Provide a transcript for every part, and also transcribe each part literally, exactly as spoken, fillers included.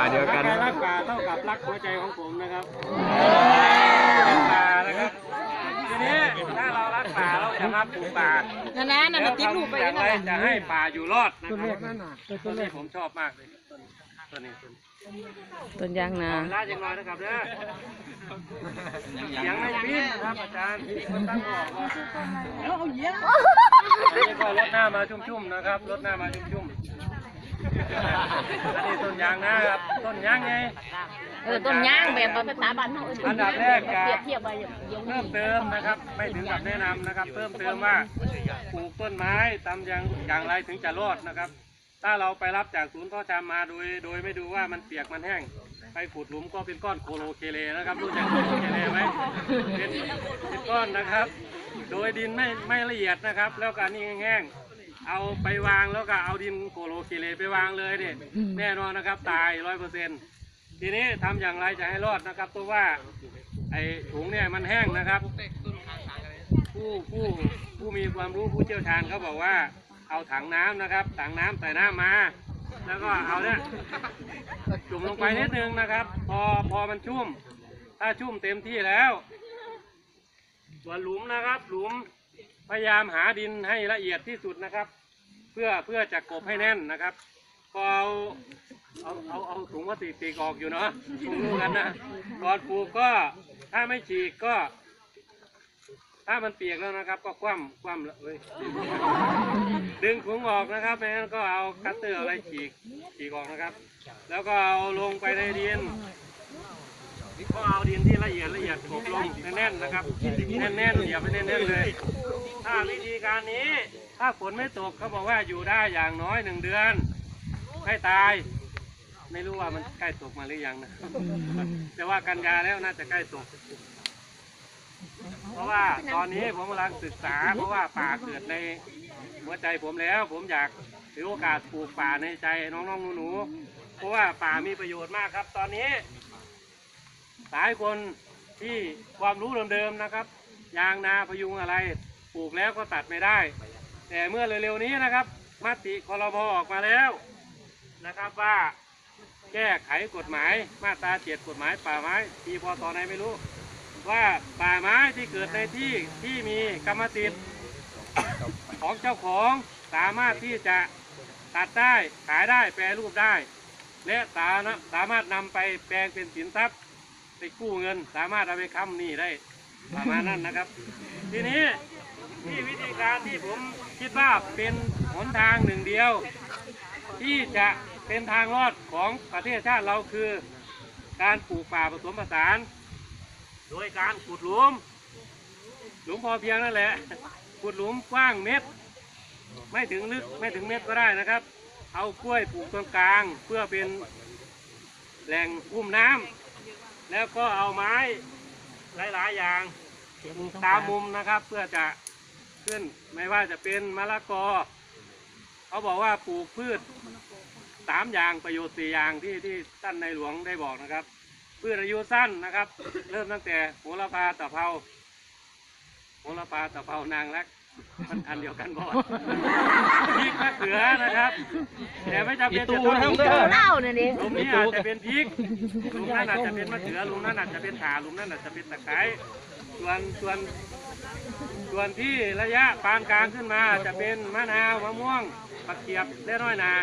าเดียวกันรักป่าเท่ากับรักหัวใจของผมนะครับรักป่านะครับทีนี้ถ้าเรารักป่าเราจะมาปลูกป่านั่นนะนั่นติ๊กลูกไปนั่นนะจะให้ป่าอยู่รอดนะครับต้นนี้ผมชอบมากเลยต้นนี้ต้นยางนาลาดยังน้อยนะครับเด้อยังไม่ปิ้นครับอาจารย์คนตั้งบอกว่านี่ก็รดหน้ามาชุ่มๆนะครับรดหน้ามาชุ่มๆอันนี้ต้นยางนะครับต้นยางไงเออต้นยางแบบภาษาบ้านเราอันดับแรกจะเพิ่มเติมนะครับไม่ถึงกับแนะนำนะครับเพิ่มเติมว่าปลูกต้นไม้ทำอย่างอย่างไรถึงจะรอดนะครับถ้าเราไปรับจากศูนย์พ่อชามมาโดยโดยไม่ดูว่ามันเปียกมันแห้งไปขุดหลุมก็เป็นก้อนโคโลเคเลนะครับรู้จักโคโลเคเลไหมเป็นเป็นก้อนนะครับโดยดินไม่ไม่ละเอียดนะครับแล้วก็นี่แห้งเอาไปวางแล้วก็เอาดินโคโลเคเลไปวางเลยเนี่ยแน่นอนนะครับตายร้อยเปอร์เซ็นต์ทีนี้ทำอย่างไรจะให้รอดนะครับตัวว่าไอ้ถุงเนี่ยมันแห้งนะครับผู้ผู้ผู้มีความรู้ผู้เชี่ยวชาญเขาบอกว่าเอาถังน้ำนะครับถังน้ำใส่น้ำมาแล้วก็เอาเนี่ยจุ่มลงไปนิดนึงนะครับพอพอมันชุ่มถ้าชุ่มเต็มที่แล้วส่วนหลุมนะครับหลุมพยายามหาดินให้ละเอียดที่สุดนะครับเพื่อเพื่อจะกบให้แน่นนะครับพอเอาเอาเอาเอาถุงพลาสติกตีออกอยู่เนาะถุงรู้กันนะก่อนปลูกก็ถ้าไม่ฉีกก็ถ้ามันเปียกแล้วนะครับก็คว่ำคว่ำเลยดึงถุงออกนะครับไม่งั้นก็เอาคัตเตอร์อะไรฉีกฉีกออกนะครับแล้วก็เอาลงไปในดินก็เอาดินที่ละเอียดละเอียดกบลงแน่นๆนะครับแน่นๆอย่าไปแน่นๆเลยถ้าวิธีการนี้ถ้าฝนไม่ตกเขาบอกว่าอยู่ได้อย่างน้อยหนึ่งเดือนไม่ตายไม่รู้ว่ามันใกล้ตกมาหรือยังนะแต่ว่ากันยาแล้วน่าจะใกล้ตกเพราะว่าตอนนี้ผมกำลังศึกษาเพราะว่าป่าเกิดในหัวใจผมแล้วผมอยากถือโอกาสปลูกป่าในใจน้องๆหนูๆเพราะว่าป่ามีประโยชน์มากครับตอนนี้หลายคนที่ความรู้เดิมๆนะครับยางนาพยุงอะไรปลูกแล้วก็ตัดไม่ได้แต่เมื่อเร็วๆนี้นะครับมติครม.ออกมาแล้วนะครับว่าแก้ไขกฎหมายมาตราเจ็ดกฎหมายป่าไม้ปีพ.ศ.ไหนไม่รู้ว่าป่าไม้ที่เกิดในที่ที่มีกรรมสิทธิ์ของเจ้าของสามารถที่จะตัดได้ขายได้แปรรูปได้และสามารถนำไปแปลงเป็นสินทรัพย์ไปกู้เงินสามารถเอาไปค้ำหนี้ได้ประมาณนั้นนะครับทีนี้ที่วิธีการที่ผมคิดว่าเป็นหนทางหนึ่งเดียวที่จะเป็นทางรอดของประเทศชาติเราคือการปลูกป่าผสมผสานโดยการขุดหลุมหลุมพอเพียงนั่นแหละขุดหลุมกว้างเม็ดไม่ถึงลึกไม่ถึงเม็ดก็ได้นะครับเอากล้วยปลูกตรงกลางเพื่อเป็นแหล่งอุ้มน้ำแล้วก็เอาไม้หลายๆอย่างปลูกตามมุมนะครับเพื่อจะขึ้นไม่ว่าจะเป็นมะละกอเขาบอกว่าปลูกพืชสามอย่างประโยชน์สี่อย่างที่ที่ท่านในหลวงได้บอกนะครับพืชอายุสั้นนะครับเริ่มตั้งแต่โหระพาตะเภาโหระพาตะเภานางรักมันอันเดียวกันบ่พริกมะเขือนะครับแต่ไม่จำเป็นจะต้องพริกเน่าเนี่ยดิหลุมนี้อาจจะเป็นพริกหลุมนั้นอาจจะเป็นมะเขือหลุมนั้นอาจจะเป็นข่าหลุมนั้นอาจจะเป็นตะไคร้ส่วนส่วนส่วนที่ระยะปานกลางขึ้นมาจะเป็นมะนาวมะม่วงผักเขียบได้น้อยนา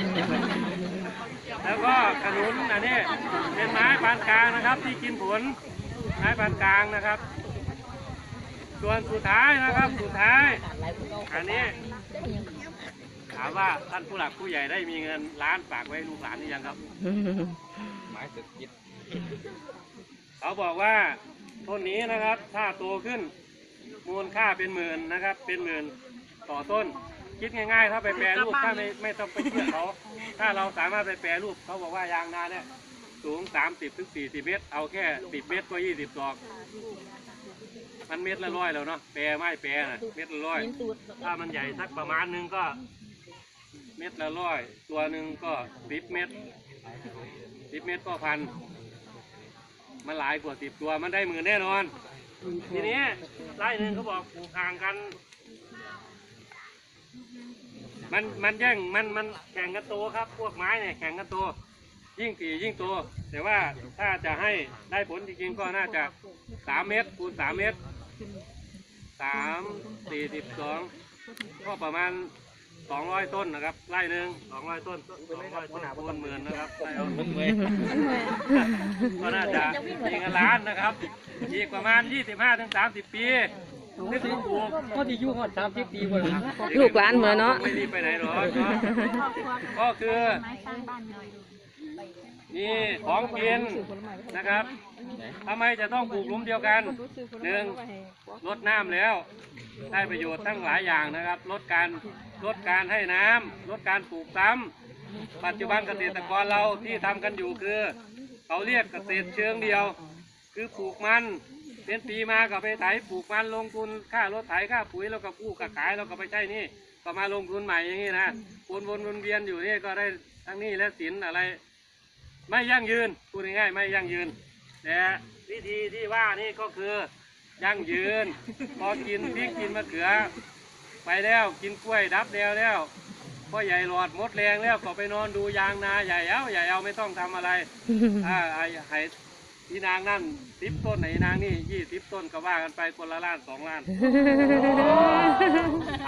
แล้วก็ขนุนอันนี้เป็นไม้ปานกลางนะครับที่กินผลไม้ปานกลางนะครับส่วนสุดท้ายนะครับสุดท้ายอันนี้ถามว่าท่านผู้หลักผู้ใหญ่ได้มีเงินล้านฝากไว้ลูกหลานหรือยังครับไม้สึกยิดเขาบอกว่าต้นนี้นะครับถ้าโตขึ้นมูลค่าเป็นหมื่นนะครับเป็นหมื่นต่อต้นคิดง่ายๆถ้าไปแปรรูปถ้าไม่ไม่ต้องไปเชื่อเขาถ้าเราสามารถไปแปรรูปเขาบอกว่ายางนาเนี่ยสูงสามสิบถึงสี่สิบเมตรเอาแค่สิบเมตรก็ยี่สิบดอกมันเม็ดละร้อยแล้วเนาะแปรไม่แปรนะเม็ดละร้อยถ้ามันใหญ่สักประมาณนึงก็เม็ดละร้อยตัวหนึ่งก็สิบเม็ดสิบเม็ดก็พันมันหลายกว่าสิบตัวมันได้หมื่นแน่นอนทีนี้ไร่หนึ่งเขาบอกปลูกห่างกันมันมันแย่งมันมันแข่งกันโตครับพวกไม้เนี่ยแข่งกันโตยิ่งถี่ยิ่งโตแต่ว่าถ้าจะให้ได้ผลจริงๆก็น่าจะสามเมตรคูณสามเมตรสามสี่สิบสองก็ประมาณสองร้อยต้นนะครับไร่หนึ่งสองร้อยต้นสองร้อยต้นคูณหมื่นนะครับไร่เอาหมื่นก็น่าจะมีเงินล้านนะครับอีกประมาณยี่สิบห้าถึงสามสิบปีนึกถึงปลูกก็ที่อยู่หอดสามสิบปีหมดแล้วลูกหลานเหมือนเนาะไม่รีบไปไหนหรอกเนาะก็คือนี่ของกินนะครับทำไมจะต้องปลูกหลุมเดียวกันหนึ่งลดน้ำแล้วได้ประโยชน์ทั้งหลายอย่างนะครับลดการลดการให้น้ำลดการปลูกซ้ำปัจจุบันเกษตรกรเราที่ทำกันอยู่คือเขาเรียกเกษตรเชิงเดียว คือปลูกมันเป็นปีมาก็ไปไถปลูกมันลงทุนค่ารถไถค่าปุ๋ยแล้วก็กู้กับขายแล้วก็ไปใช้นี่ก็มาลงทุนใหม่อย่างนี้นะวนวนวนเวียนอยู่นี่ก็ได้ทั้งนี้และสินอะไร ไม่ยั่งยืนพูดง่ายๆไม่ยั่งยืนแต่วิธีที่ว่านี่ก็คือยั่งยืน พอกินพริกกินมะเขือ ไปแล้วกินกล้วยดับแล้วแล้วพ่อใหญ่หลอดมดแรงแล้วก็ไปนอนดูยางนาใหญ่เอาใหญ่เอาไม่ต้องทำอะไรอ่าไอ้ไอ้ที่นางนั่นสิบต้นไหนนางนี่ยี่สิบต้นก็ว่ากันไปคนละล้านสองล้าน